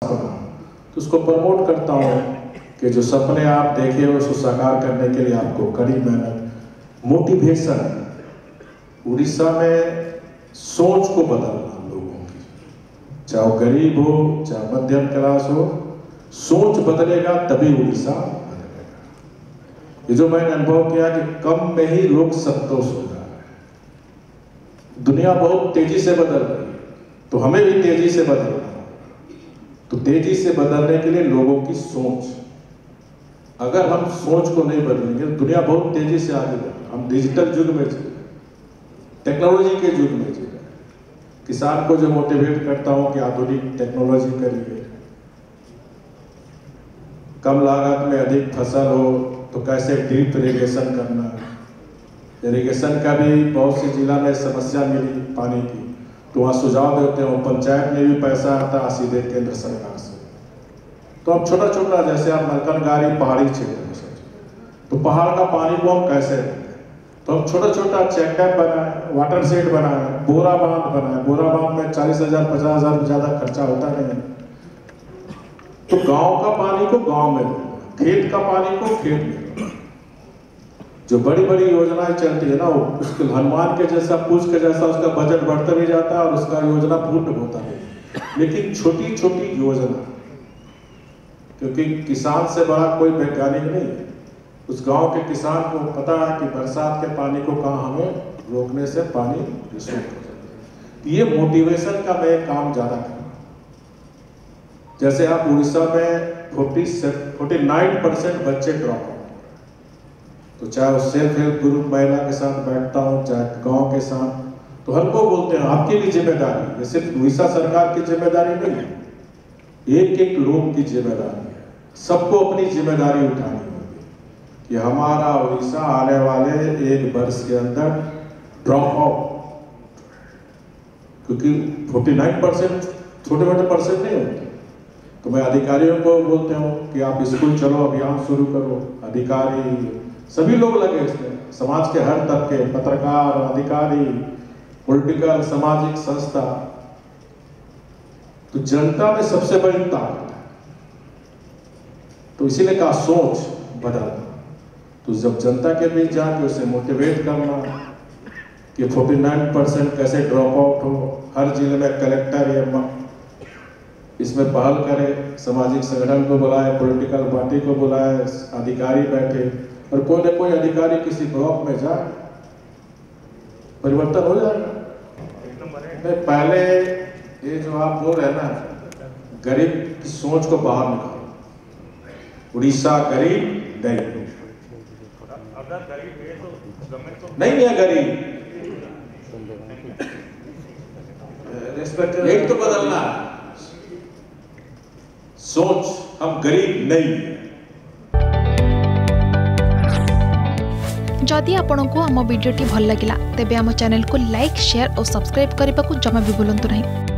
तो उसको प्रमोट करता हूँ कि जो सपने आप देखे हो उसको साकार करने के लिए आपको कड़ी मेहनत, मोटिवेशन। उड़ीसा में सोच को बदलना लोगों की, चाहे वो गरीब हो चाहे मध्यम क्लास हो, सोच बदलेगा तभी उड़ीसा बदलेगा। ये जो मैंने अनुभव किया कि कम में ही लोग संतोष हो रहा है। दुनिया बहुत तेजी से बदल रही है, तो हमें भी तेजी से बदलना। तो तेजी से बदलने के लिए लोगों की सोच, अगर हम सोच को नहीं बदलेंगे, दुनिया बहुत तेजी से आगे बढ़ रही है। हम डिजिटल युग में जी रहे हैं, टेक्नोलॉजी के युग में जी रहे हैं। किसान को जो मोटिवेट करता हूं कि आधुनिक टेक्नोलॉजी करिए, कम लागत में अधिक फसल हो तो कैसे ड्रिप इरिगेशन करना। इरिगेशन का भी बहुत सी जिला में समस्या मिली पानी की, तो वहाँ सुझाव देते हैं, पंचायत में भी पैसा आता है सीधे केंद्र सरकार से। तो अब छोटा छोटा, जैसे आप मलकनगिरी पहाड़ी क्षेत्र में सोचिए, तो पहाड़ का पानी को हम कैसे देते हैं, तो हम छोटा छोटा चेक डैम बनाए, वाटर शेड बनाए, बोरा बांध बनाए। बोरा बांध में 40,000 50,000 से ज्यादा खर्चा होता नहीं है। तो गांव का पानी को गांव में दो, खेत का पानी को खेत में दो। जो बड़ी बड़ी योजनाएं चलती है ना, उसके हनुमान के जैसा, पूछ के जैसा उसका बजट बढ़ता भी जाता है और उसका योजना पूर्ण होता है। लेकिन छोटी छोटी योजना, क्योंकि किसान से बड़ा कोई वैज्ञानिक नहीं है। उस गांव के किसान को पता है कि बरसात के पानी को कहाँ हमें रोकने से पानी रिसोर्ट हो जाता है। ये मोटिवेशन का मैं काम ज्यादा कर रहा हूं। जैसे आप उड़ीसा में 49% बच्चे ड्रॉप आउट, तो चाहे वो सेल्फ हेल्प ग्रुप महिला के साथ बैठता हूँ, चाहे गांव के साथ, तो हर को बोलते हैं आपकी भी जिम्मेदारी, ये सिर्फ उड़ीसा सरकार की जिम्मेदारी नहीं है, एक एक लोग की जिम्मेदारी है। सबको अपनी जिम्मेदारी उठानी होगी कि हमारा उड़ीसा आने वाले 1 वर्ष के अंदर ड्रॉप आउट, क्योंकि 49% छोटे मोटे परसेंट नहीं होते। तो मैं अधिकारियों को बोलते हूँ कि आप स्कूल चलो, अभियान शुरू करो। अधिकारी सभी लोग लगे इसमें, समाज के हर तबके, पत्रकार, अधिकारी, पॉलिटिकल, सामाजिक संस्था। तो जनता में सबसे बड़ी ताकत है, तो इसीलिए कहा सोच बदलना। तो जब जनता के बीच जाके उसे मोटिवेट करना कि 49% कैसे ड्रॉप आउट हो, हर जिले में कलेक्टर या इसमें पहल करे, सामाजिक संगठन को बुलाए, पॉलिटिकल पार्टी को बुलाए, अधिकारी बैठे और कोई न कोई अधिकारी किसी ब्लॉक में जाए, परिवर्तन हो जाएगा। पहले ये जो आप बोल रहे हैं ना, गरीब की सोच को बाहर निकालो। उड़ीसा गरीब नहीं, अगर गरीब है तो गवर्नमेंट तो नहीं है गरीब, एक तो बदलना सोच, हम गरीब नहीं। जदि आपंक आम भिडी भल लगा तेब आम चैनल को लाइक, शेयर और सब्सक्राइब करने को जमा भी भूलु नहीं।